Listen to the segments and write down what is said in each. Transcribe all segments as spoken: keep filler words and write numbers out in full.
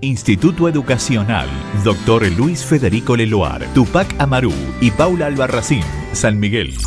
Instituto Educacional Doctor Luis Federico Leloir, Tupac Amaru y Paula Albarracín, San Miguel.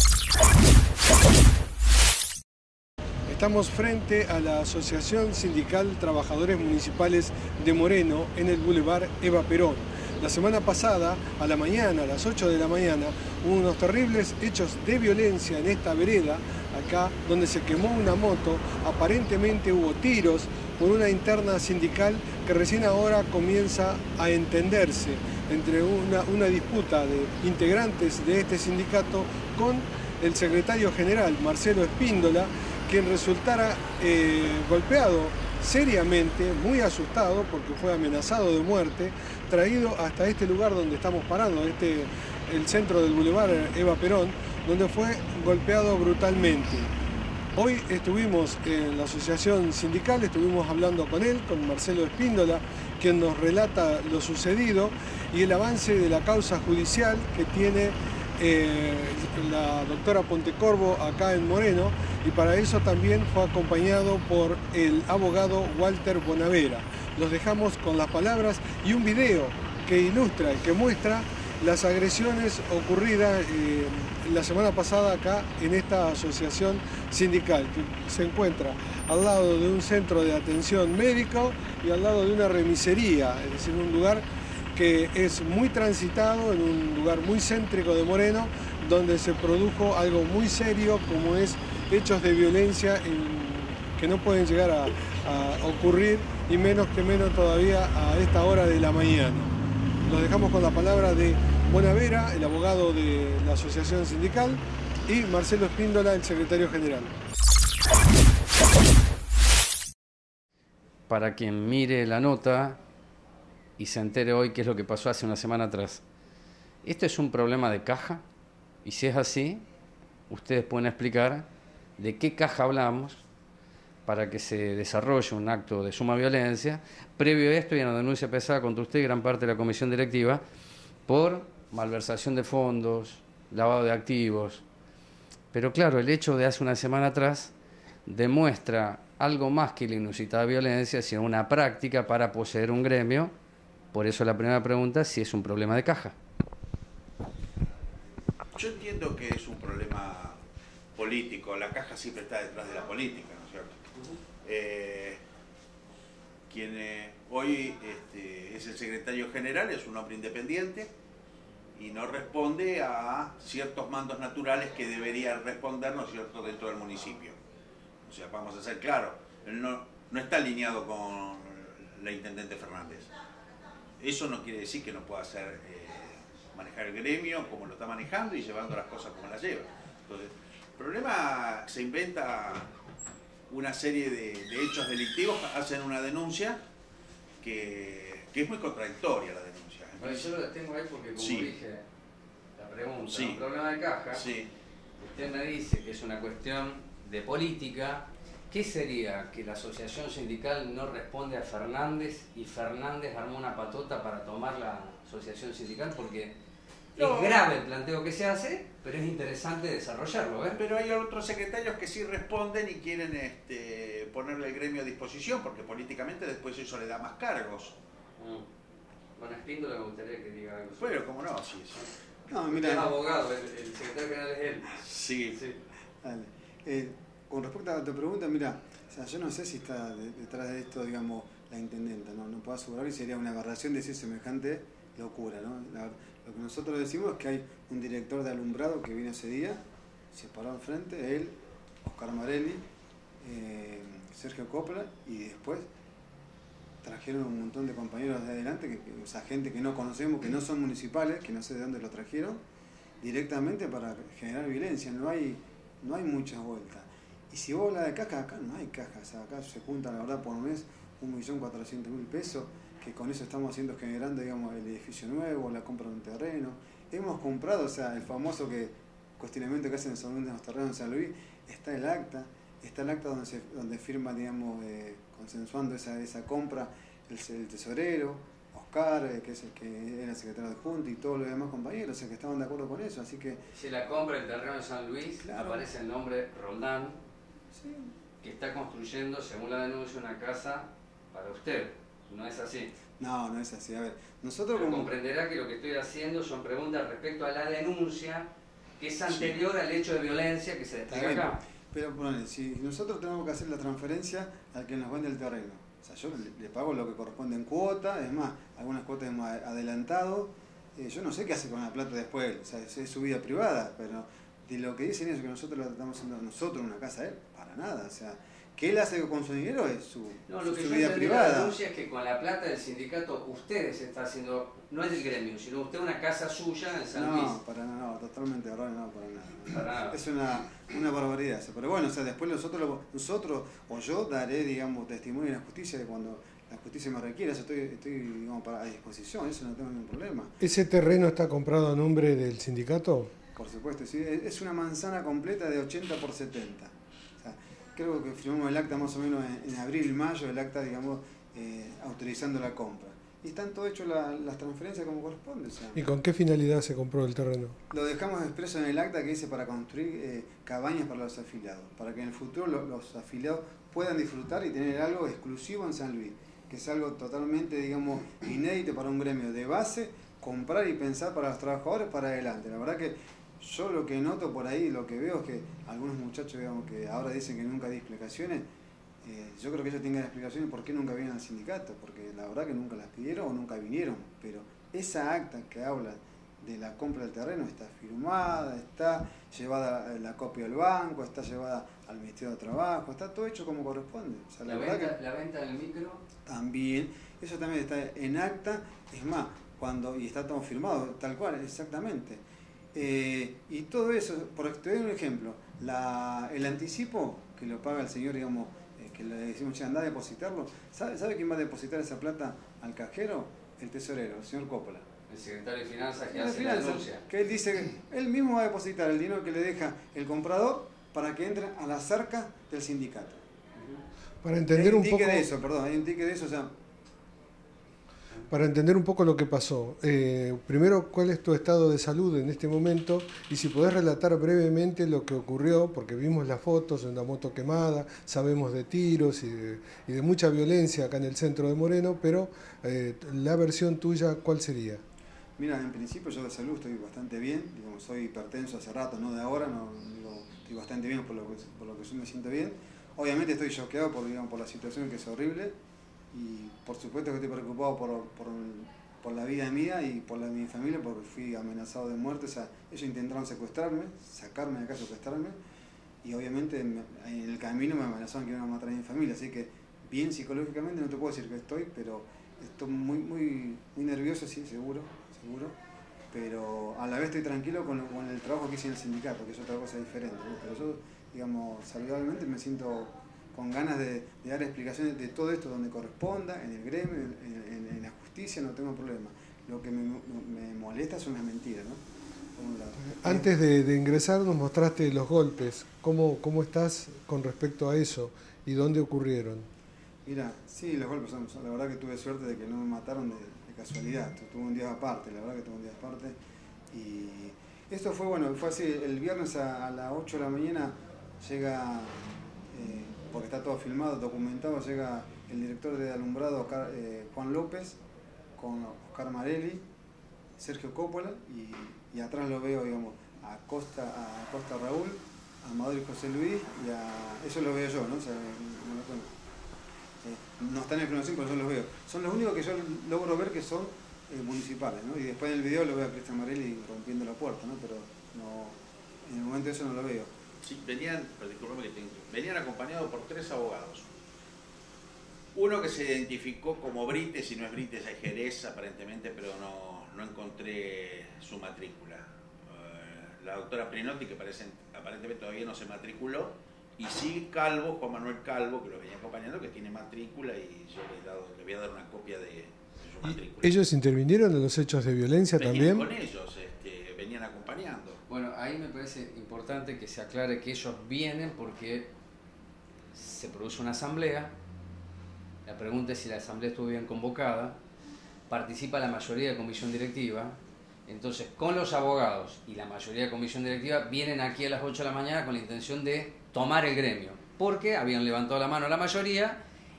Estamos frente a la Asociación Sindical Trabajadores Municipales de Moreno en el Boulevard Eva Perón. La semana pasada, a la mañana, a las ocho de la mañana, hubo unos terribles hechos de violencia en esta vereda, acá, donde se quemó una moto. Aparentemente hubo tiros por una interna sindical que recién ahora comienza a entenderse entre una, una disputa de integrantes de este sindicato con el secretario general, Marcelo Espíndola, quien resultara eh, golpeado seriamente, muy asustado porque fue amenazado de muerte, traído hasta este lugar donde estamos parando, este, el centro del Boulevard Eva Perón, donde fue golpeado brutalmente. Hoy estuvimos en la asociación sindical, estuvimos hablando con él, con Marcelo Espíndola, quien nos relata lo sucedido y el avance de la causa judicial que tiene Eh, la doctora Pontecorvo acá en Moreno, y para eso también fue acompañado por el abogado Walter Bonavera. Los dejamos con las palabras y un video que ilustra y que muestra las agresiones ocurridas eh, la semana pasada acá en esta asociación sindical, que se encuentra al lado de un centro de atención médico y al lado de una remisería, es decir, un lugar que es muy transitado, en un lugar muy céntrico de Moreno, donde se produjo algo muy serio como es hechos de violencia en, que no pueden llegar a, a ocurrir, y menos que menos todavía a esta hora de la mañana. Los dejamos con la palabra de Bonavera, el abogado de la asociación sindical, y Marcelo Espíndola, el secretario general. Para quien mire la nota y se entere hoy qué es lo que pasó hace una semana atrás. ¿Esto es un problema de caja? Y si es así, ustedes pueden explicar de qué caja hablamos para que se desarrolle un acto de suma violencia. Previo a esto hay una denuncia pesada contra usted y gran parte de la comisión directiva por malversación de fondos, lavado de activos. Pero claro, el hecho de hace una semana atrás demuestra algo más que la inusitada violencia, sino una práctica para poseer un gremio. Por eso la primera pregunta, si es un problema de caja. Yo entiendo que es un problema político, la caja siempre está detrás de la política, ¿no es cierto? Uh-huh. eh, quien eh, hoy este, es el secretario general es un hombre independiente y no responde a ciertos mandos naturales que debería responder, ¿no es cierto?, dentro del municipio. O sea, vamos a ser claros, él no, no está alineado con la intendente Fernández. Eso no quiere decir que no pueda hacer, eh, manejar el gremio como lo está manejando y llevando las cosas como las lleva. Entonces, el problema se inventa una serie de, de hechos delictivos, hacen una denuncia que, que es muy contradictoria la denuncia. Bueno, yo lo tengo ahí porque, como sí. dije, la pregunta, sí. un problema de caja, sí. usted me dice que es una cuestión de política. ¿Qué sería que la asociación sindical no responde a Fernández y Fernández armó una patota para tomar la asociación sindical? Porque no. Es grave el planteo que se hace, pero es interesante desarrollarlo, ¿eh? Pero hay otros secretarios que sí responden y quieren este, ponerle el gremio a disposición, porque políticamente después eso le da más cargos. Mm. Bueno, Espíndola me gustaría que diga algo. Pero cómo no, sí, sí. No, mira, es abogado, el, el secretario general es él. Sí. sí. Dale. Eh, Con respecto a tu pregunta, mira, o sea, yo no sé si está de, detrás de esto, digamos, la intendenta, no, no puedo asegurar, y sería una aberración decir semejante locura, ¿no? La, lo que nosotros decimos es que hay un director de alumbrado que vino ese día, se paró enfrente, él, Oscar Marelli, eh, Sergio Coppola, y después trajeron un montón de compañeros de adelante, que, que, o sea, gente que no conocemos, que no son municipales, que no sé de dónde lo trajeron, directamente para generar violencia, no hay, no hay muchas vueltas. Y si vos hablas de caja, acá no hay caja, o sea, acá se junta la verdad por mes un millón cuatrocientos mil pesos, que con eso estamos haciendo, generando, digamos, el edificio nuevo, la compra de un terreno. Hemos comprado, o sea, el famoso que, cuestionamiento que hacen sobre los terrenos en San Luis, está el acta, está el acta donde se, donde firma, digamos, eh, consensuando esa, esa compra, el, el tesorero, Oscar, eh, que es el que era secretario de Junta, y todos los demás compañeros, o sea, que estaban de acuerdo con eso, así que... Si la compra del terreno en San Luis, claro, aparece el nombre Roldán, sí, que está construyendo, según la denuncia, una casa para usted. No es así. No, no es así. A ver, nosotros Pero como... comprenderá que lo que estoy haciendo son preguntas respecto a la denuncia que es anterior sí. al hecho de violencia que se despliega acá. Pero bueno, si nosotros tenemos que hacer la transferencia al que nos vende el terreno, o sea, yo le, le pago lo que corresponde en cuota, es más, algunas cuotas hemos adelantado, eh, yo no sé qué hace con la plata después, o sea, es, es su vida privada, pero de lo que dicen es que nosotros lo estamos haciendo nosotros en una casa de él, para nada, o sea, que él hace con su dinero es su, no, lo que su yo vida privada. La denuncia es que con la plata del sindicato ustedes está haciendo, no es del gremio, sino usted una casa suya en San no, Luis. No, para nada, no, totalmente error, no, para nada. Para nada. Es una, una barbaridad eso. Pero bueno, o sea, después nosotros, nosotros o yo daré, digamos, testimonio en la justicia de cuando la justicia me requiera, eso estoy, estoy digamos, para, a disposición, eso no tengo ningún problema. ¿Ese terreno está comprado a nombre del sindicato? Por supuesto, sí, es una manzana completa de ochenta por setenta. O sea, creo que firmamos el acta más o menos en, en abril, mayo, el acta, digamos, eh, autorizando la compra. Y están todo hecho la, las transferencias como corresponde. O sea, ¿y con qué finalidad se compró el terreno? Lo dejamos expreso en el acta que dice para construir eh, cabañas para los afiliados, para que en el futuro lo, los afiliados puedan disfrutar y tener algo exclusivo en San Luis, que es algo totalmente, digamos, inédito para un gremio de base, comprar y pensar para los trabajadores para adelante. La verdad que yo lo que noto por ahí, lo que veo es que algunos muchachos, digamos, que ahora dicen que nunca di explicaciones, eh, yo creo que ellos tengan explicaciones por qué nunca vienen al sindicato, porque la verdad que nunca las pidieron o nunca vinieron, pero esa acta que habla de la compra del terreno está firmada, está llevada la copia al banco, está llevada al Ministerio de Trabajo, está todo hecho como corresponde. O sea, la, la, verdad venta, que la venta del micro también, eso también está en acta, es más, cuando y está todo firmado, tal cual, exactamente. Eh, y todo eso, por te doy un ejemplo, la, el anticipo que lo paga el señor, digamos, eh, que le decimos, che, anda a depositarlo, ¿sabe, ¿sabe quién va a depositar esa plata al cajero? El tesorero, el señor Coppola. El secretario de Finanzas que el hace finanzas, la denuncia. Que él dice que él mismo va a depositar el dinero que le deja el comprador para que entre a la cerca del sindicato. Para entender un, un poco de eso, perdón, hay un ticket de eso, o sea, para entender un poco lo que pasó. Eh, primero, ¿cuál es tu estado de salud en este momento? Y si podés relatar brevemente lo que ocurrió, porque vimos las fotos de una moto quemada, sabemos de tiros y de, y de mucha violencia acá en el centro de Moreno, pero eh, la versión tuya, ¿cuál sería? Mira, en principio yo de salud estoy bastante bien, digamos, soy hipertenso hace rato, no de ahora, no, digo, estoy bastante bien por lo que, por lo que yo me siento bien. Obviamente estoy choqueado por, digamos, por la situación que es horrible. Y por supuesto que estoy preocupado por, por, por la vida mía y por la de mi familia, porque fui amenazado de muerte. O sea, ellos intentaron secuestrarme, sacarme de acá, secuestrarme, y obviamente en el camino me amenazaron que iban a matar a mi familia. Así que bien psicológicamente no te puedo decir que estoy, pero estoy muy, muy, muy nervioso, sí, seguro, seguro. Pero a la vez estoy tranquilo con, con el trabajo que hice en el sindicato, que es otra cosa diferente, ¿no? Pero yo, digamos, saludablemente me siento con ganas de, de dar explicaciones de todo esto donde corresponda, en el gremio, en, en, en la justicia, no tengo problema. Lo que me, me molesta son las mentiras, ¿no? Antes de, de ingresar nos mostraste los golpes. ¿Cómo, ¿Cómo estás con respecto a eso y dónde ocurrieron? Mira, sí, los golpes son, la verdad que tuve suerte de que no me mataron de, de casualidad. Tuve un día aparte, la verdad que tuve un día aparte. Y esto fue, bueno, fue así, el viernes a, a las ocho de la mañana llega... Eh, porque está todo filmado, documentado, llega el director de alumbrado Oscar, eh, Juan López, con Oscar Marelli, Sergio Coppola, y, y atrás lo veo, digamos, a Costa, a Costa Raúl, a Amador y José Luis, y a... eso lo veo yo, ¿no? O sea, no, no, eh, no están en el plano cinco, pero yo los veo. Son los únicos que yo logro ver que son eh, municipales, ¿no? Y después en el video lo veo a Cristian Marelli rompiendo la puerta, ¿no? Pero no, en el momento de eso no lo veo. Sí, venían, pero disculpame que tengo, venían acompañados por tres abogados. Uno que se identificó como Brites, y no es Brites, es Jerez aparentemente, pero no, no encontré su matrícula. Uh, la doctora Prinotti, que parece, aparentemente todavía no se matriculó, y sí Calvo, Juan Manuel Calvo, que lo venía acompañando, que tiene matrícula, y yo le, he dado, le voy a dar una copia de, de su matrícula. ¿Ellos intervinieron en los hechos de violencia venían también? Con ellos, este, venían acompañando. Bueno, ahí me parece importante que se aclare que ellos vienen porque se produce una asamblea. La pregunta es si la asamblea estuvo bien convocada. Participa la mayoría de la comisión directiva. Entonces, con los abogados y la mayoría de la comisión directiva vienen aquí a las ocho de la mañana con la intención de tomar el gremio. Porque habían levantado la mano la mayoría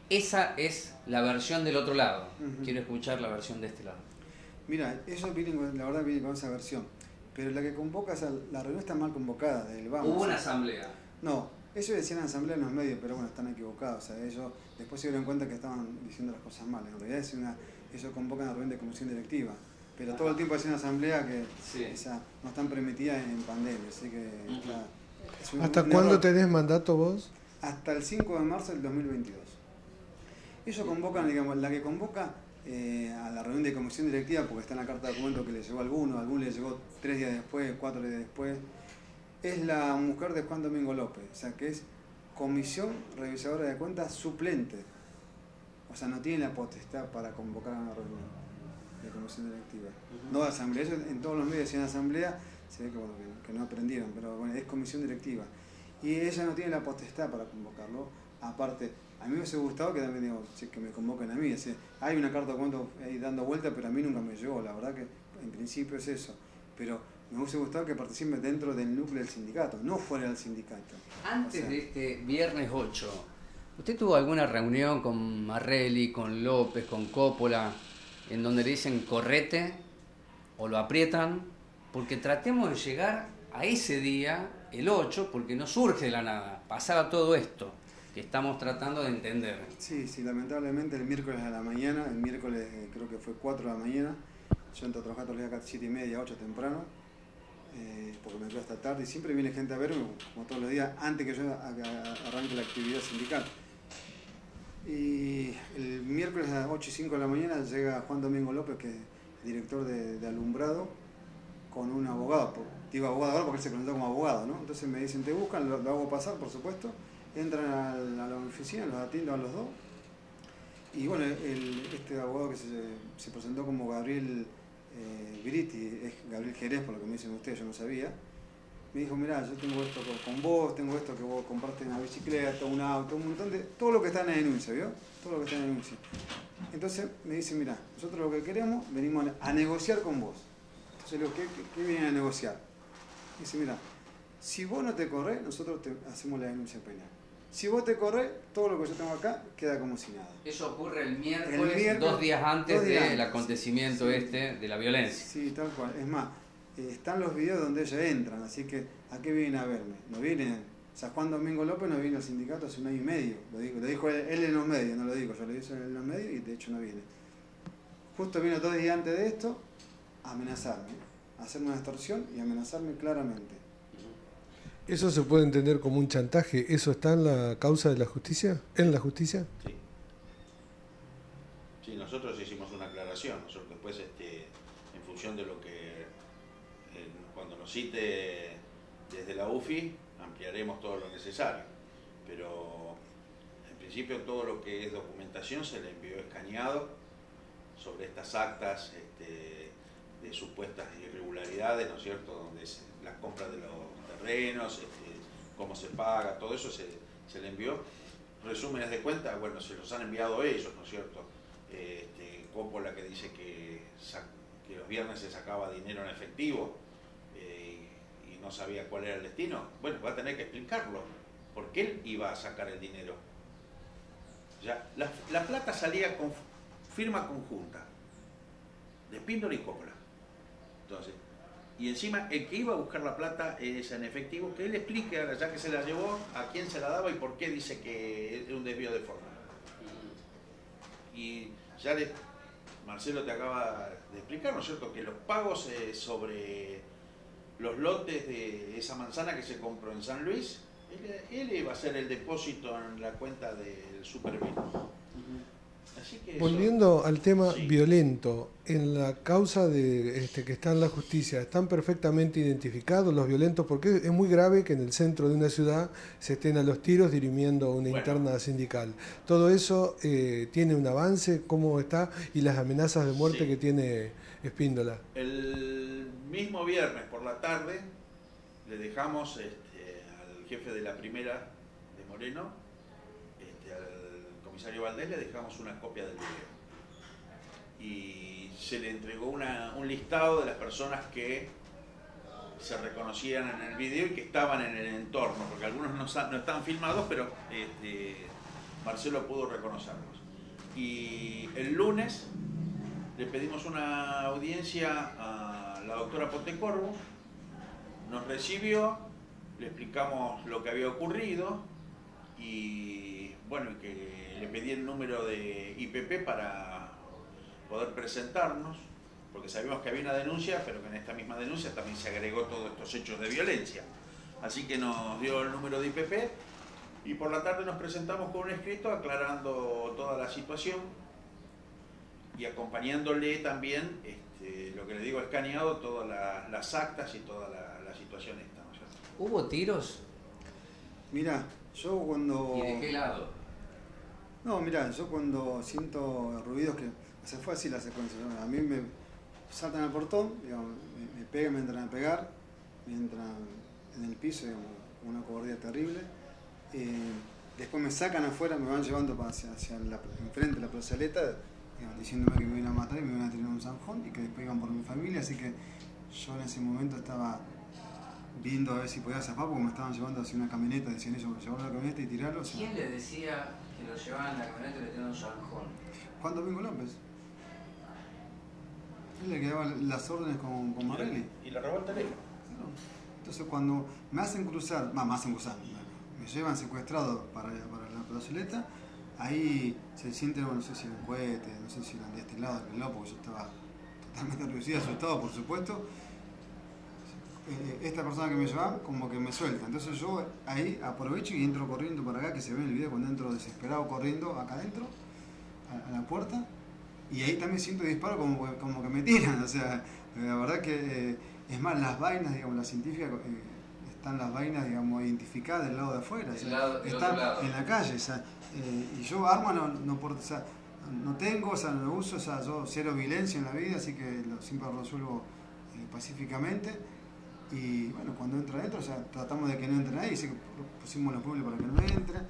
esa es la versión del otro lado. Uh-huh. Quiero escuchar la versión de este lado. Mira, ellos vienen con, la verdad vienen con esa versión, pero la que convoca, o sea, la reunión está mal convocada del vamos. Hubo una asamblea. No, ellos decían asamblea en los medios, pero bueno, están equivocados. O sea, ellos después se dieron cuenta que estaban diciendo las cosas mal. En realidad es una, ellos convocan a reunión de comisión directiva, pero todo el tiempo hacen asamblea que Sí. o sea, no están permitidas en pandemia, así que Uh-huh. está, es un, ¿Hasta un cuándo error. tenés mandato vos? Hasta el cinco de marzo del dos mil veintidós. Ellos convocan, digamos, la que convoca eh, a la reunión de comisión directiva, porque está en la carta de documento que le llegó a alguno, a alguno le llegó tres días después, cuatro días después, es la mujer de Juan Domingo López, o sea, que es comisión revisadora de cuentas suplente. O sea, no tiene la potestad para convocar a una reunión de comisión directiva. Uh-huh. No asamblea, ellos en todos los medios decían asamblea, se ve que, bueno, que, que no aprendieron, pero bueno, es comisión directiva. Y ella no tiene la potestad para convocarlo. Aparte, a mí me hubiese gustado que también digo, que me convoquen a mí. Es decir, hay una carta de cuento ahí dando vuelta, pero a mí nunca me llegó. La verdad que en principio es eso. Pero me hubiese gustado que participe dentro del núcleo del sindicato, no fuera del sindicato. Antes o sea, de este viernes ocho, ¿usted tuvo alguna reunión con Marrelli, con López, con Coppola, en donde le dicen correte o lo aprietan? Porque tratemos de llegar a ese día, el ocho, porque no surge de la nada. Pasaba todo esto que estamos tratando de entender. Sí, sí, lamentablemente el miércoles a la mañana, el miércoles eh, creo que fue cuatro de la mañana, yo entro a trabajar todos los días acá siete y media, ocho temprano, eh, porque me quedo hasta tarde y siempre viene gente a verme, como todos los días, antes que yo arranque la actividad sindical. Y el miércoles a las ocho y cinco de la mañana llega Juan Domingo López, que es director de, de alumbrado, con un abogado, por, digo abogado ahora porque él se presentó como abogado, ¿no? Entonces me dicen, te buscan, lo, lo hago pasar, por supuesto, entran a la, a la oficina, los atiendo a los dos, y bueno, el, este abogado que se, se presentó como Gabriel eh, Gritti, es Gabriel Jerez, por lo que me dicen ustedes, yo no sabía, me dijo, mirá, yo tengo esto con, con vos, tengo esto que vos compraste una bicicleta, un auto, un montón de, todo lo que está en la denuncia, ¿vio? Todo lo que está en la denuncia. Entonces me dice, mirá, nosotros lo que queremos, venimos a, a negociar con vos. Entonces le digo, ¿qué, qué, qué vienen a negociar? Dice, mira, si vos no te corres, nosotros te hacemos la denuncia penal. Si vos te corres, todo lo que yo tengo acá queda como si nada. Eso ocurre el miércoles, el miércoles dos días antes dos días del antes, acontecimiento sí, este de la violencia. Sí, tal cual. Es más, eh, están los videos donde ellos entran, así que ¿a qué vienen a verme? No vienen, o sea, Juan Domingo López no viene al sindicato hace un año y medio, lo dijo, lo dijo él, él en los medios, no lo digo, yo lo dije en los medios y de hecho no viene. Justo vino dos días antes de esto a amenazarme, a hacerme una extorsión y amenazarme claramente. ¿Eso se puede entender como un chantaje? ¿Eso está en la causa de la justicia? ¿En la justicia? Sí. Sí, nosotros hicimos una aclaración. Nosotros después, este, en función de lo que, eh, cuando nos cite desde la U F I, ampliaremos todo lo necesario. Pero, en principio, todo lo que es documentación se le envió escaneado sobre estas actas este, de supuestas irregularidades, ¿no es cierto?, donde se, las compras de los terrenos, este, cómo se paga, todo eso se, se le envió. Resúmenes de cuenta, bueno, se los han enviado ellos, ¿no es cierto? Este, Coppola que dice que, que los viernes se sacaba dinero en efectivo eh, y, y no sabía cuál era el destino. Bueno, va a tener que explicarlo, porque él iba a sacar el dinero. Ya, la, la plata salía con firma conjunta de Espíndola y Coppola. Entonces, y encima el que iba a buscar la plata es en efectivo, que él explique, ya que se la llevó, a quién se la daba y por qué dice que es un desvío de forma. Y ya le, Marcelo te acaba de explicar, ¿no es cierto?, que los pagos eh, sobre los lotes de esa manzana que se compró en San Luis, él, él iba a hacer el depósito en la cuenta del Supervino. Así que Volviendo eso, al tema sí. violento, en la causa de este, que está en la justicia, ¿están perfectamente identificados los violentos? Porque es muy grave que en el centro de una ciudad se estén a los tiros dirimiendo una Bueno. interna sindical. ¿Todo eso eh, tiene un avance? ¿Cómo está? Y las amenazas de muerte Sí. que tiene Espíndola. El mismo viernes por la tarde le dejamos este, al jefe de la primera de Moreno, este, al comisario Valdés, le dejamos una copia del video. Y se le entregó una, un listado de las personas que se reconocían en el video y que estaban en el entorno, porque algunos no, no estaban filmados, pero este, Marcelo pudo reconocerlos. Y el lunes le pedimos una audiencia a la doctora Pontecorvo, nos recibió, le explicamos lo que había ocurrido y bueno, que le pedí el número de I P P para poder presentarnos, porque sabíamos que había una denuncia, pero que en esta misma denuncia también se agregó todos estos hechos de violencia. Así que nos dio el número de I P P y por la tarde nos presentamos con un escrito aclarando toda la situación y acompañándole también, este, lo que le digo, escaneado todas la, las actas y toda la, la situación esta, ¿no es cierto? ¿Hubo tiros? Mirá, yo cuando... ¿Y de qué lado? No, mirá, yo cuando siento ruidos que... O sea, fue así la secuencia, ¿no? A mí me saltan al portón, digamos, me, me pegan, me entran a pegar, me entran en el piso, digamos, una cobardía terrible. Eh, después me sacan afuera, me van llevando hacia, hacia la, enfrente de la plazoleta, digamos, diciéndome que me iban a matar y me iban a tirar un zanjón y que después iban por mi familia, así que yo en ese momento estaba viendo a ver si podía zafar porque me estaban llevando hacia una camioneta, decían ellos, llevar la camioneta y tirarlo. O sea, ¿quién le decía que lo llevaban en la camioneta y le tiraban un zanjón? Juan Domingo López. Él le quedaba las órdenes con, con Marelli. Y le robó el teléfono. Entonces cuando me hacen cruzar, más me hacen cruzar, me llevan secuestrado para, para la plazoleta, ahí se siente, no sé si era un cohete, no sé si eran de este lado del reloj, porque yo estaba totalmente nervioso y asustado, por supuesto. Eh, esta persona que me llevaba como que me suelta, entonces yo ahí aprovecho y entro corriendo para acá, que se ve en el video cuando entro desesperado corriendo acá adentro, a, a la puerta, y ahí también siento disparo como, como que me tiran, o sea, la verdad que, eh, es más, las vainas, digamos, las científicas, eh, están las vainas, digamos, identificadas del lado de afuera, o sea, lado, están en la calle, o sea, eh, y yo arma no, no, por, o sea, no tengo, o sea, no uso, o sea, yo cero violencia en la vida, así que lo, siempre lo resuelvo eh, pacíficamente. Y bueno, cuando entra adentro, o sea, tratamos de que no entren ahí, así que pusimos los muebles para que no entre.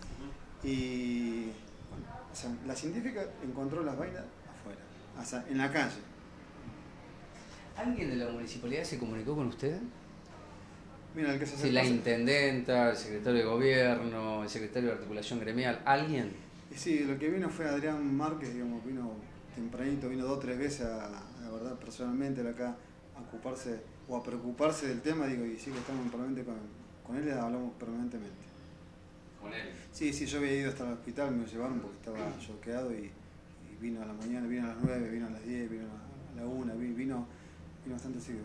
Y bueno, o sea, la científica encontró las vainas afuera, o sea, en la calle. ¿Alguien de la municipalidad se comunicó con usted? Mira, el que se Sí, la intendenta, el secretario de gobierno, el secretario de articulación gremial, ¿alguien? Y sí, lo que vino fue Adrián Márquez, digamos, vino tempranito, vino dos o tres veces, a, la verdad, personalmente, acá a ocuparse o a preocuparse del tema, digo, y sí que estamos permanente con, con él, hablamos permanentemente. ¿Con él? Sí, sí, yo había ido hasta el hospital, me lo llevaron porque estaba choqueado y, y vino a la mañana, vino a las nueve, vino a las diez, vino a la una, vino, vino, vino bastante seguido.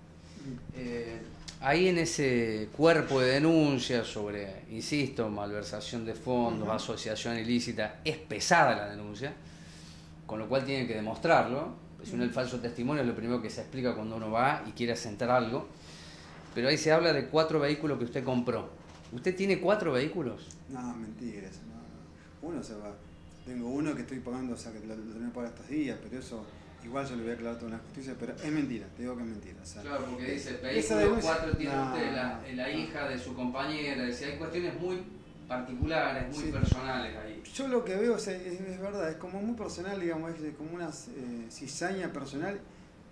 Eh, ahí en ese cuerpo de denuncias sobre, insisto, malversación de fondos, uh-huh. asociación ilícita, es pesada la denuncia, con lo cual tienen que demostrarlo. Si no, el falso testimonio es lo primero que se explica cuando uno va y quiere asentar algo. Pero ahí se habla de cuatro vehículos que usted compró. ¿Usted tiene cuatro vehículos? No, mentiras. No, no. Uno se va. Tengo uno que estoy pagando, o sea, que lo, lo tengo que pagar estos días, pero eso igual yo le voy a aclarar toda la justicia, pero es mentira, te digo que es mentira. O sea, claro, porque dice, vehículo cuatro tiene no, usted, la, la hija de su compañera, dice, hay cuestiones muy particulares, muy sí. personales ahí. Yo lo que veo, o sea, es, es verdad, es como muy personal, digamos, es como una eh, cizaña personal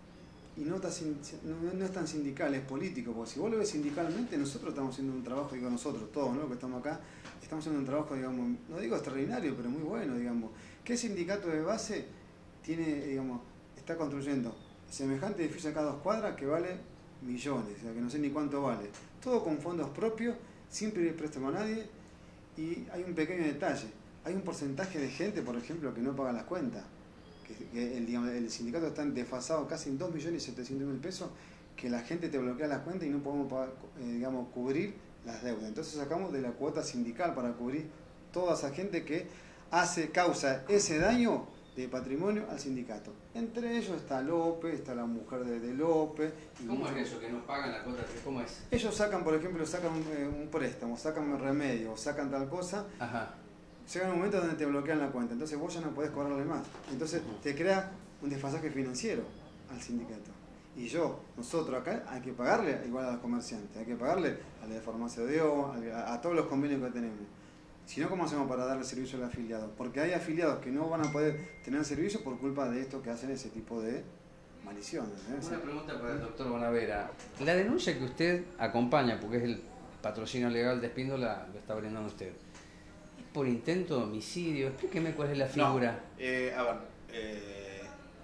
y no, está, no, no es tan sindical, es político, porque si vos lo ves sindicalmente, nosotros estamos haciendo un trabajo, digo nosotros, todos, ¿no? Que estamos acá, estamos haciendo un trabajo, digamos, no digo extraordinario, pero muy bueno, digamos. ¿Qué sindicato de base tiene, digamos, está construyendo semejante edificio acá a dos cuadras que vale millones, o sea, que no sé ni cuánto vale? Todo con fondos propios, sin pedir préstamo a nadie. Y hay un pequeño detalle, hay un porcentaje de gente, por ejemplo, que no paga las cuentas, que, que el, digamos, el sindicato está desfasado casi en dos millones setecientos mil pesos, que la gente te bloquea las cuentas y no podemos pagar, eh, digamos, cubrir las deudas. Entonces sacamos de la cuota sindical para cubrir toda esa gente que hace, causa ese daño de patrimonio al sindicato. Entre ellos está López, está la mujer de, de López. ¿Cómo muchos, es eso? ¿Que no pagan la cuota? ¿Cómo es? Ellos sacan, por ejemplo, sacan un, eh, un préstamo, sacan un remedio, sacan tal cosa. Ajá. Llega un momento donde te bloquean la cuenta, entonces vos ya no podés cobrarle más. Entonces uh-huh. te crea un desfasaje financiero al sindicato. Y yo, nosotros acá, hay que pagarle igual a los comerciantes, hay que pagarle a la de Farmacia de O, a, a todos los convenios que tenemos. Si no, ¿cómo hacemos para darle servicio al afiliado? Porque hay afiliados que no van a poder tener servicio por culpa de esto que hacen ese tipo de maldiciones. ¿eh? Una pregunta para el doctor Bonavera. La denuncia que usted acompaña, porque es el patrocinio legal de Espíndola, lo está brindando usted, por intento de homicidio? Explíqueme cuál es la figura. No, eh, a ver, eh,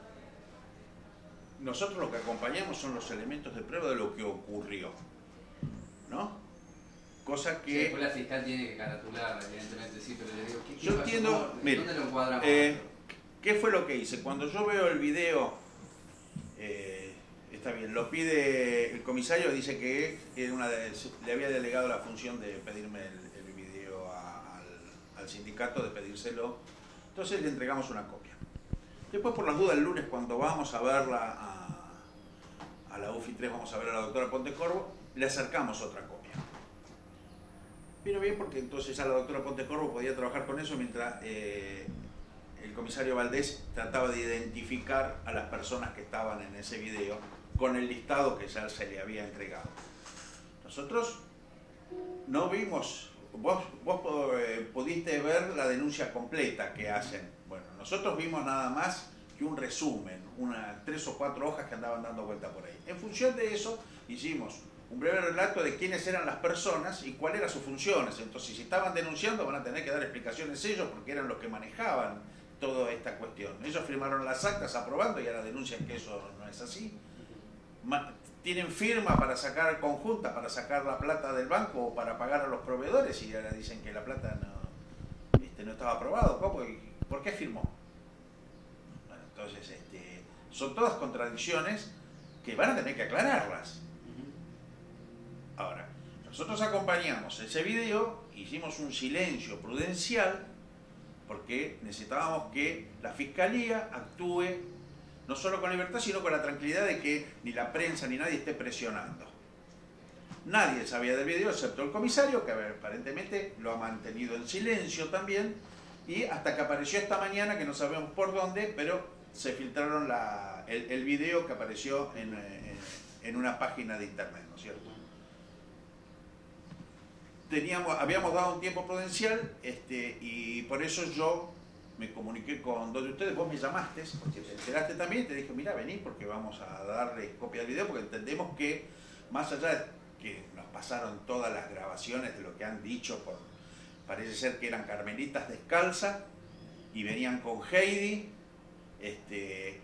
nosotros lo que acompañamos son los elementos de prueba de lo que ocurrió, ¿no? Cosa que... Sí, después la fiscal tiene que caratular, evidentemente, sí, pero le digo, ¿qué, qué yo pasó? entiendo, mire, ¿Dónde lo encuadramos? Eh, ¿Qué fue lo que hice? Cuando yo veo el video, eh, está bien, lo pide el comisario, dice que era una de, le había delegado la función de pedirme el, el video a, al, al sindicato, de pedírselo, entonces le entregamos una copia. Después, por las dudas, el lunes, cuando vamos a verla a, a la U F I tres, vamos a ver a la doctora Pontecorvo, le acercamos otra copia. Vino bien porque entonces a la doctora Pontecorvo podía trabajar con eso mientras eh, el comisario Valdés trataba de identificar a las personas que estaban en ese video con el listado que ya se le había entregado. Nosotros no vimos, vos, vos eh, pudiste ver la denuncia completa que hacen. Bueno, nosotros vimos nada más que un resumen, una, tres o cuatro hojas que andaban dando vuelta por ahí. En función de eso hicimos un breve relato de quiénes eran las personas y cuáles eran sus funciones. Entonces, si estaban denunciando, van a tener que dar explicaciones ellos porque eran los que manejaban toda esta cuestión. Ellos firmaron las actas aprobando y ahora denuncian que eso no es así. Tienen firma para sacar conjunta, para sacar la plata del banco o para pagar a los proveedores y ahora dicen que la plata no, este, no estaba aprobado. ¿Cómo? ¿Por qué firmó? Bueno, entonces, este, son todas contradicciones que van a tener que aclararlas. Ahora, nosotros acompañamos ese video, hicimos un silencio prudencial porque necesitábamos que la Fiscalía actúe no solo con libertad, sino con la tranquilidad de que ni la prensa ni nadie esté presionando. Nadie sabía del video excepto el comisario, que aparentemente lo ha mantenido en silencio también, y hasta que apareció esta mañana, que no sabemos por dónde, pero se filtraron la, el, el video que apareció en, en, en una página de internet, ¿no es cierto? Teníamos, habíamos dado un tiempo prudencial este, y por eso yo me comuniqué con dos de ustedes, vos me llamaste, porque te enteraste también y te dije, mira, vení porque vamos a darle copia del video, porque entendemos que más allá de que nos pasaron todas las grabaciones de lo que han dicho, por, parece ser que eran carmelitas descalzas y venían con Heidi, este,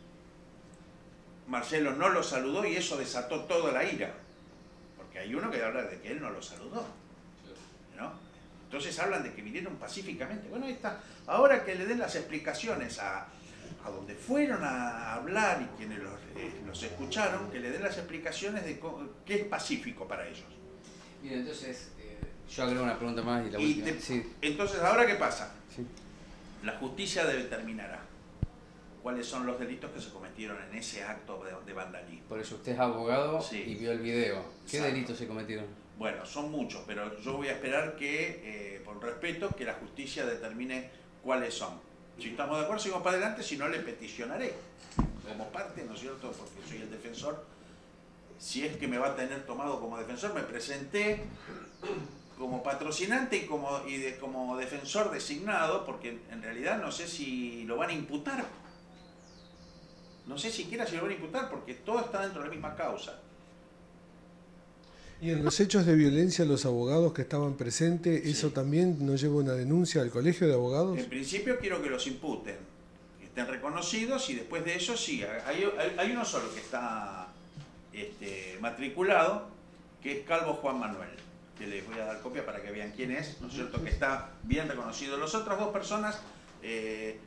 Marcelo no lo saludó y eso desató toda la ira, porque hay uno que habla de que él no lo saludó, ¿no? Entonces hablan de que vinieron pacíficamente. Bueno, ahí está. Ahora que le den las explicaciones a, a donde fueron a hablar y quienes los, eh, los escucharon, que le den las explicaciones de cómo, qué es pacífico para ellos. Bien, entonces, eh, yo agrego una pregunta más y la y última. te, sí. Entonces, ¿ahora qué pasa? Sí. La justicia determinará cuáles son los delitos que se cometieron en ese acto de, de vandalismo. Por eso usted es abogado sí. y vio el video. ¿Qué Exacto. delitos se cometieron? Bueno, son muchos, pero yo voy a esperar que, eh, por respeto, que la justicia determine cuáles son. Si estamos de acuerdo, seguimos para adelante, si no, le peticionaré como parte, ¿no es cierto? Porque soy el defensor. Si es que me va a tener tomado como defensor, me presenté como patrocinante y como, y de, como defensor designado, porque en realidad no sé si lo van a imputar. No sé siquiera si lo van a imputar, porque todo está dentro de la misma causa. Y en los hechos de violencia, los abogados que estaban presentes, sí. ¿eso también nos lleva una denuncia al colegio de abogados? En principio quiero que los imputen, que estén reconocidos y después de eso sí, hay, hay, hay uno solo que está este, matriculado, que es Calvo Juan Manuel, que les voy a dar copia para que vean quién es, ¿no es cierto? Que está bien reconocido. Las otras dos personas, eh,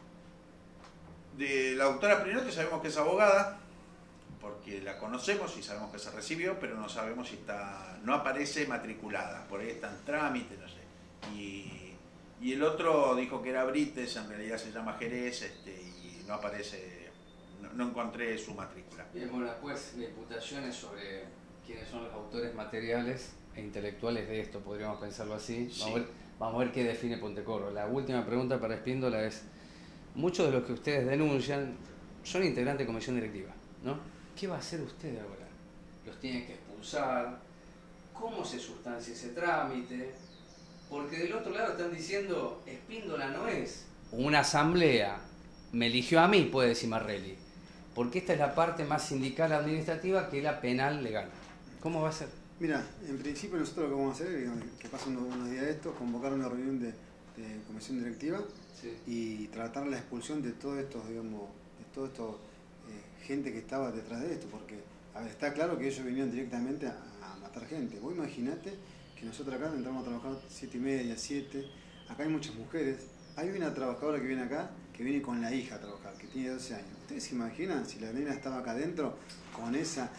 de la doctora Prinotti sabemos que es abogada, porque la conocemos y sabemos que se recibió, pero no sabemos si está, no aparece matriculada, por ahí está en trámite, no sé. Y, y el otro dijo que era Brites, en realidad se llama Jerez, este, y no aparece, no, no encontré su matrícula. Bien, bueno, después de imputaciones sobre quiénes son los autores materiales e intelectuales de esto, podríamos pensarlo así. Sí. Vamos, a ver, vamos a ver qué define Pontecorvo. La última pregunta para Espíndola es, muchos de los que ustedes denuncian son integrantes de comisión directiva, ¿no? ¿Qué va a hacer usted ahora? ¿Los tiene que expulsar? ¿Cómo se sustancia ese trámite? Porque del otro lado están diciendo, Espíndola no es una asamblea, me eligió a mí, puede decir Marrelli, porque esta es la parte más sindical administrativa que la penal legal. ¿Cómo va a ser? Mira, en principio nosotros lo que vamos a hacer, digamos, que pasen unos, unos días de esto, convocar una reunión de, de comisión directiva sí. y tratar la expulsión de todos estos, digamos, de todo esto, eh, gente que estaba detrás de esto, porque a ver, está claro que ellos vinieron directamente a, a matar gente. Vos imaginate que nosotros acá entramos a trabajar siete y media, siete, acá hay muchas mujeres, hay una trabajadora que viene acá, que viene con la hija a trabajar, que tiene doce años. ¿Ustedes se imaginan si la nena estaba acá adentro con esa...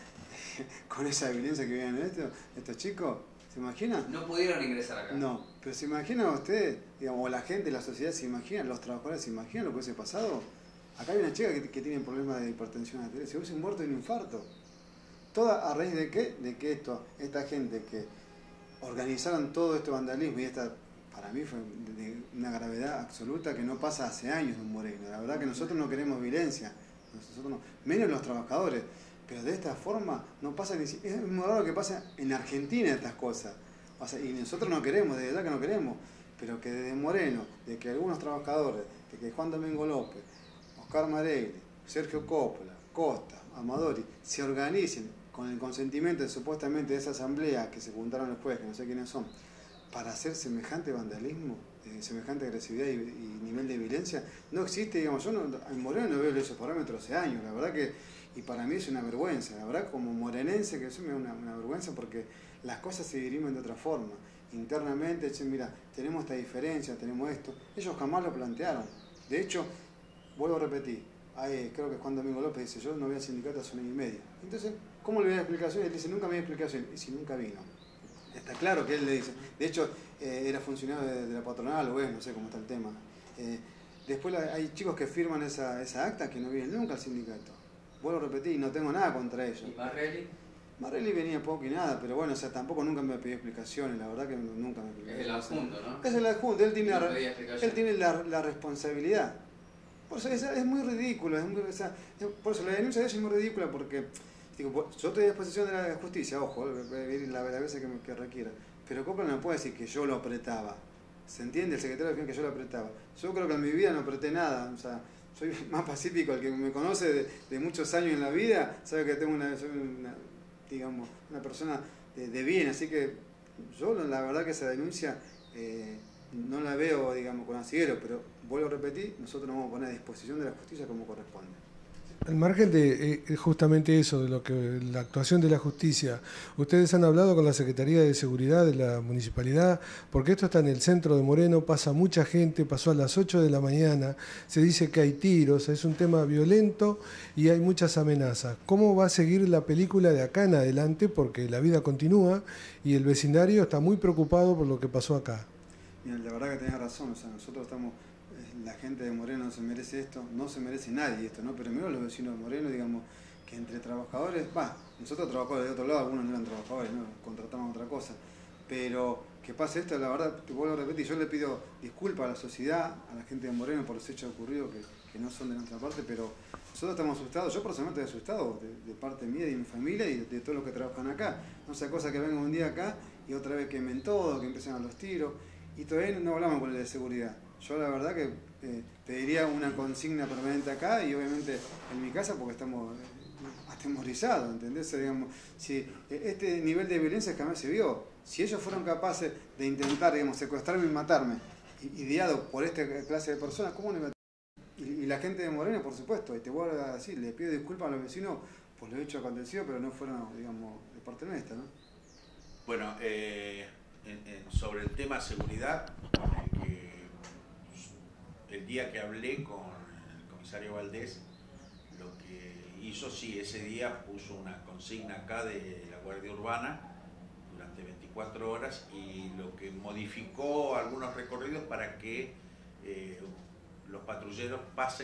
con esa violencia que vienen estos, estos chicos? ¿Se imaginan? No pudieron ingresar acá. No, pero ¿se imaginan ustedes, digamos, o la gente, la sociedad, se imaginan, los trabajadores se imaginan lo que hubiese pasado? Acá hay una chica que, que tiene problemas de hipertensión arterial, se hubiese muerto de un infarto. ¿Toda a raíz de qué? De que esto, esta gente que organizaron todo este vandalismo y esta, para mí fue de una gravedad absoluta que no pasa hace años en Moreno. La verdad que nosotros no queremos violencia, nosotros no, menos los trabajadores. Pero de esta forma no pasa ni siquiera. Es muy raro que pasa en Argentina estas cosas. O sea, y nosotros no queremos, de verdad que no queremos. Pero que desde Moreno, de que algunos trabajadores, de que Juan Domingo López, Oscar Marelli, Sergio Coppola, Costa, Amadori, se organicen con el consentimiento de, supuestamente de esa asamblea que se juntaron después, que no sé quiénes son, para hacer semejante vandalismo, eh, semejante agresividad y, y nivel de violencia, no existe, digamos, yo no, en Moreno no veo esos parámetros hace años, la verdad que. Y para mí es una vergüenza, la verdad, como morenense, que eso me da una, una vergüenza porque las cosas se dirimen de otra forma. Internamente, che, mira, tenemos esta diferencia, tenemos esto. Ellos jamás lo plantearon. De hecho, vuelvo a repetir, ahí, creo que Juan Domingo López dice, yo no voy al sindicato hace un año y medio. Entonces, ¿cómo le voy a dar explicación? Él dice, nunca me dio explicación. Y si nunca vino. Está claro que él le dice. De hecho, eh, era funcionario de, de la patronal, o es, no sé cómo está el tema. Eh, después la, hay chicos que firman esa, esa acta que no vienen nunca al sindicato. Vuelvo a repetir, no tengo nada contra ellos. ¿Y Marelli? Marelli venía poco y nada, pero bueno, o sea, tampoco nunca me pidió explicaciones, la verdad que nunca me pidió. Es el adjunto, ¿no? Es el adjunto, él tiene, no la, él tiene la, la responsabilidad. Por eso es, es muy ridículo, es muy, o sea, por eso la denuncia de ellos es muy ridícula porque, digo, yo estoy a disposición de la justicia, ojo, la, la vez que, me, que requiera, pero Coppola no puede decir que yo lo apretaba, ¿se entiende? El secretario de que yo lo apretaba. Yo creo que en mi vida no apreté nada, o sea, soy más pacífico, el que me conoce de, de muchos años en la vida, sabe que tengo una, soy una digamos, una persona de, de bien, así que yo la verdad que esa denuncia eh, no la veo, digamos, con asidero, pero vuelvo a repetir, nosotros nos vamos a poner a disposición de la justicia como corresponde. Al margen de eh, justamente eso, de lo que la actuación de la justicia, ustedes han hablado con la Secretaría de Seguridad de la Municipalidad, porque esto está en el centro de Moreno, pasa mucha gente, pasó a las ocho de la mañana, se dice que hay tiros, es un tema violento y hay muchas amenazas. ¿Cómo va a seguir la película de acá en adelante? Porque la vida continúa y el vecindario está muy preocupado por lo que pasó acá. Mira, la verdad que tenés razón, o sea, nosotros estamos... La gente de Moreno no se merece esto, no se merece nadie esto, ¿no? Pero menos los vecinos de Moreno, digamos, que entre trabajadores, va, nosotros trabajamos de otro lado, algunos no eran trabajadores, no, contratamos otra cosa, pero que pase esto, la verdad, te vuelvo a repetir, yo le pido disculpas a la sociedad, a la gente de Moreno por los hechos ocurridos que, que no son de nuestra parte, pero nosotros estamos asustados, yo personalmente estoy asustado de, de parte mía y de mi familia y de, de todos los que trabajan acá, no sea cosa que vengan un día acá y otra vez quemen todo, que empiecen a los tiros, y todavía no hablamos con el de seguridad. Yo la verdad que eh, pediría una consigna permanente acá y obviamente en mi casa porque estamos eh, atemorizados, ¿entendés? Digamos, si este nivel de violencia jamás se vio, si ellos fueron capaces de intentar, digamos, secuestrarme y matarme, ideado por esta clase de personas, ¿cómo no me y, y la gente de Moreno, por supuesto, y te voy a decir, le pido disculpas a los vecinos por los hechos acontecidos, pero no fueron, digamos, de parte nuestra, ¿no? Bueno, eh, en, en, sobre el tema seguridad, eh, que el día que hablé con el comisario Valdés, lo que hizo, sí, ese día puso una consigna acá de la Guardia Urbana durante veinticuatro horas y lo que modificó algunos recorridos para que eh, los patrulleros pasen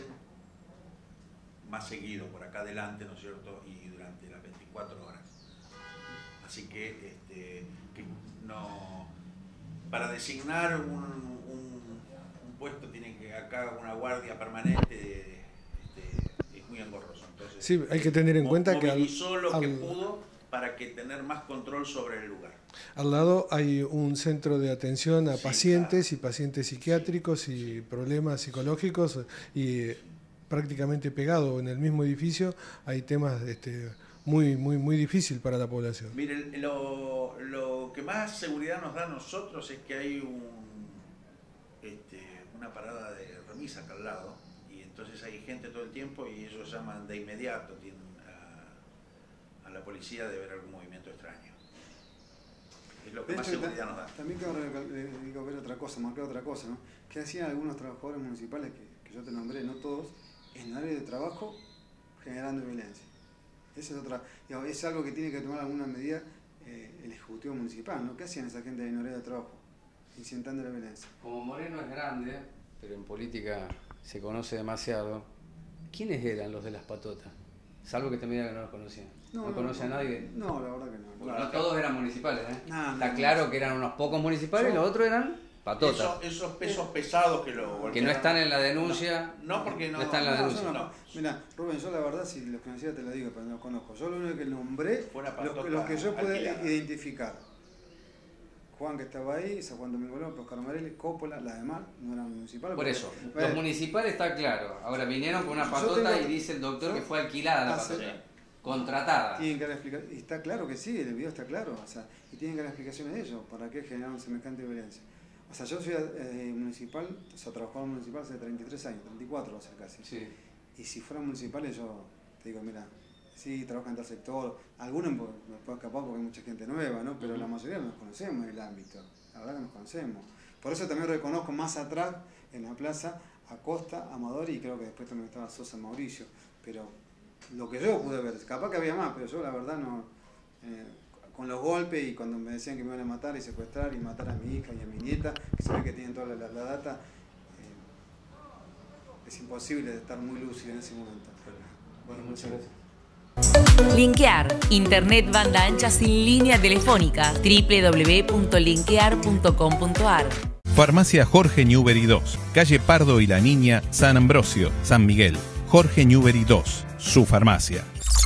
más seguido por acá adelante, ¿no es cierto?, y durante las veinticuatro horas. Así que, este, que no, para designar un, un puesto tienen que acá una guardia permanente, este, es muy engorroso. Entonces, sí, hay que tener en cuenta que movilizó lo que pudo para que tener más control sobre el lugar. Al lado hay un centro de atención a sí, pacientes claro. y pacientes psiquiátricos sí. y problemas psicológicos y prácticamente pegado en el mismo edificio hay temas este, muy, muy, muy difícil para la población. Mire, lo, lo que más seguridad nos da a nosotros es que hay un, este, una parada de remis acá al lado, y entonces hay gente todo el tiempo y ellos llaman de inmediato tienen a, a la policía de ver algún movimiento extraño. Es lo que de más hecho, seguridad nos da. También quiero digo, ver otra cosa, marcar otra cosa, ¿no? Que hacían algunos trabajadores municipales, que, que yo te nombré, no todos, en área de trabajo generando violencia. Esa es otra, digamos, es algo que tiene que tomar alguna medida eh, el Ejecutivo Municipal, ¿no? ¿Qué hacían esa gente en área de trabajo? Incitando la violencia. Como Moreno es grande, pero en política se conoce demasiado, ¿quiénes eran los de las patotas? Salvo que te me diga que no los conocían. ¿No, no, no conoce no, a nadie? No, la verdad que no. Bueno, no todos eran municipales, ¿eh? No, Está no, claro no. que eran unos pocos municipales Yo, y los otros eran patotas. Esos, esos pesos pesados que lo Que golpearon. no están en la denuncia. No, no porque no, no están en la No, denuncia. yo no. No. Mira, Rubén, yo la verdad, si los conocía te lo digo, pero no los conozco. Yo lo único que nombré, Fue una los, que- patota los que yo pude alquilada. identificar. Juan, que estaba ahí, San Juan Domingo López, Oscar Marelli, Coppola, las demás no eran municipales. Por porque- eso, Vale. los municipales está claro. Ahora vinieron con una Yo patota tengo- y dice el doctor yo- que fue alquilada la hace- patota. Contratada. Tienen que dar explicaciones. Y está claro que sí, el video está claro. O sea, y tienen que dar explicaciones de ellos. ¿Para qué generaron semejante violencia? O sea, yo soy eh, municipal, o sea, trabajador municipal hace treinta y tres años, treinta y cuatro va a ser casi. Sí. Y si fueran municipales, yo te digo, mira, sí, trabajan en tal sector. Algunos me puedo escapar porque hay mucha gente nueva, ¿no? Pero la mayoría no nos conocemos en el ámbito. La verdad que nos conocemos. Por eso también reconozco más atrás, en la plaza, a Costa, Amador y creo que después también estaba Sosa Mauricio. Pero lo que yo pude ver, capaz que había más, pero yo la verdad no. Eh, con los golpes y cuando me decían que me iban a matar y secuestrar y matar a mi hija y a mi nieta, que se ve que tienen toda la, la, la data, eh, es imposible de estar muy lúcido en ese momento. Pero, bueno, muchas gracias. Linkear, internet banda ancha sin línea telefónica, doble u doble u doble u punto linkear punto com punto a r. Farmacia Jorge Newbery dos, calle Pardo y la Niña, San Ambrosio, San Miguel. Jorge Newbery dos, su farmacia.